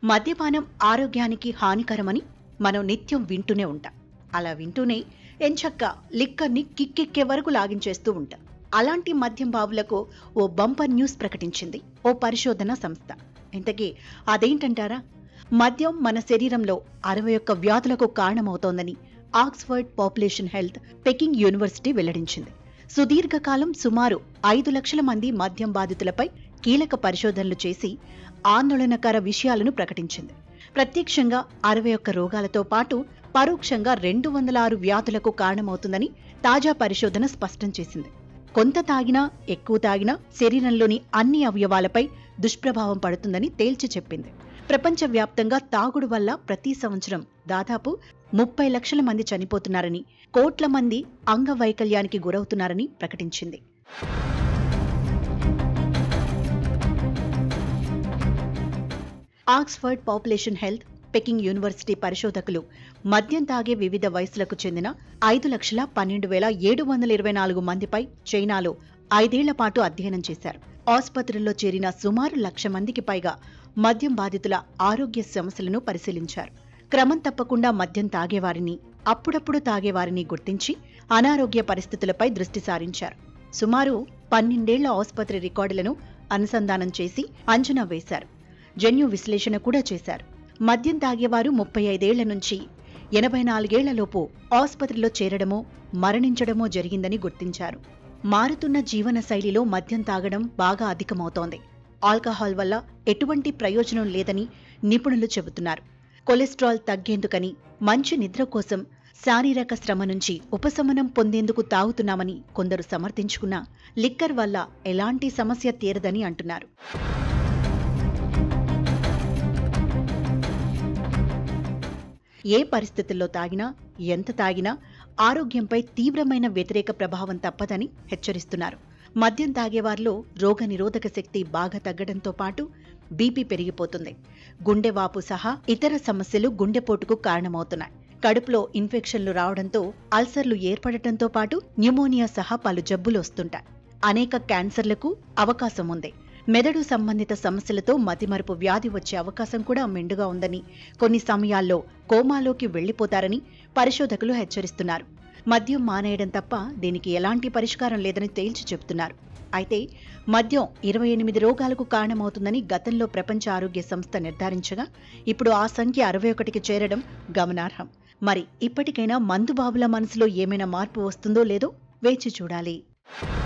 మద్యపానం ఆరోగ్యానికి హానికరమని మనం నిత్యం వింటూనే ఉంటాం. అలా వింటూనే ఎంచక్కా లిక్కర్ని కిక్కెక్కే వరకు లాగించేస్తూ ఉంటాం. అలాంటి మద్యం బావులకు ఓ బంపర్ న్యూస్ ప్రకటించింది ఓ పరిశోధన సంస్థ. ఇంతకీ అదేంటంటారా? మద్యం మన శరీరంలో 61 వ్యాధులకు కారణమవుతోందని Oxford population health Peking university వెల్లడించింది. సుదీర్ఘకాలం సుమారు 5 లక్షల మంది మద్యం బాధితులపై కీలక పరిశోధనలు చేసి ఆందోళనకర విషయాలను ప్రకటించింది. ప్రత్యక్షంగా 61 రోగాలతో పాటు పరోక్షంగా 206 వ్యాధులకు కారణమవుతుందని తాజా పరిశోధన స్పష్టం చేసింది. కొంత తాగినా ఎక్కువ తాగినా శరీరంలోని అన్ని అవయవాలపై దుష్ప్రభావం పడుతుందని తేల్చి చెప్పింది. ప్రపంచవ్యాప్తంగా తాగుడు వల్ల ప్రతి సంవత్సరం దాదాపు 30 లక్షల మంది చనిపోతున్నారని, కోట్ల మంది అంగవైకల్యానికి గురవుతున్నారని ప్రకటించింది. Oxford population health Peking university పరిశోధకులు మద్యం తాగే వివిధ వయసులకు చెందిన 5,12,724 మందిపై చైనాలో 5 ఏళ్ల పాటు అధ్యయనం చేశారు. ఆసుపత్రుల్లో చేరిన సుమారు 1,00,000 మందికి పైగా మద్యం బాధితుల ఆరోగ్య సమస్యలను పరిశీలించారు. క్రమం తప్పకుండా మద్యం తాగేవారిని, అప్పుడప్పుడు తాగేవారిని గుర్తించి అనారోగ్య పరిస్థితులపై దృష్టి సారించారు. సుమారు 12 ఏళ్ల ఆసుపత్రి రికార్డులను అనుసంధానం చేసి అంచనా వేశారు. జన్యు విశ్లేషణ కూడా చేశారు. మద్యం తాగేవారు 35 ఏళ్ల నుంచి 84 ఏళ్లలోపు ఆసుపత్రిలో చేరడమో మరణించడమో జరిగిందని గుర్తించారు. మారుతున్న జీవన శైలిలో మద్యం తాగడం బాగా అధికమవుతోంది. ఆల్కహాల్ వల్ల ఎటువంటి ప్రయోజనం లేదని నిపుణులు చెబుతున్నారు. కొలెస్ట్రాల్ తగ్గేందుకని, మంచి నిద్ర కోసం, శారీరక శ్రమ నుంచి ఉపశమనం పొందేందుకు తాగుతున్నామని కొందరు సమర్థించుకున్నా లిక్కర్ వల్ల ఎలాంటి సమస్య తీరదని అంటున్నారు. ఏ పరిస్థితుల్లో తాగినా, ఎంత తాగినా ఆరోగ్యంపై తీవ్రమైన వ్యతిరేక ప్రభావం తప్పదని హెచ్చరిస్తున్నారు. మద్యం తాగేవారిలో రోగనిరోధక శక్తి బాగా తగ్గడంతో పాటు బీపీ పెరిగిపోతుంది. గుండెవాపు సహా ఇతర సమస్యలు గుండెపోటుకు కారణమవుతున్నాయి. కడుపులో ఇన్ఫెక్షన్లు రావడంతో అల్సర్లు ఏర్పడటంతో పాటు న్యూమోనియా సహా పలు జబ్బులు వస్తుంటాయి. అనేక క్యాన్సర్లకు అవకాశం ఉంది. మెదడు సంబంధిత సమస్యలతో మతిమరుపు వ్యాధి వచ్చే అవకాశం కూడా మెండుగా ఉందని, కొన్ని సమయాల్లో కోమాలోకి వెళ్లిపోతారని పరిశోధకులు హెచ్చరిస్తున్నారు. మద్యం మానేయడం తప్ప దీనికి ఎలాంటి పరిష్కారం లేదని తేల్చి చెబుతున్నారు. అయితే మద్యం 28 రోగాలకు కారణమవుతుందని గతంలో ప్రపంచ ఆరోగ్య సంస్థ నిర్ధారించగా ఇప్పుడు ఆ సంఖ్య 61కి చేరడం గమనార్హం. మరి ఇప్పటికైనా మందుబాబుల మనసులో ఏమైనా మార్పు వస్తుందో లేదో వేచి చూడాలి.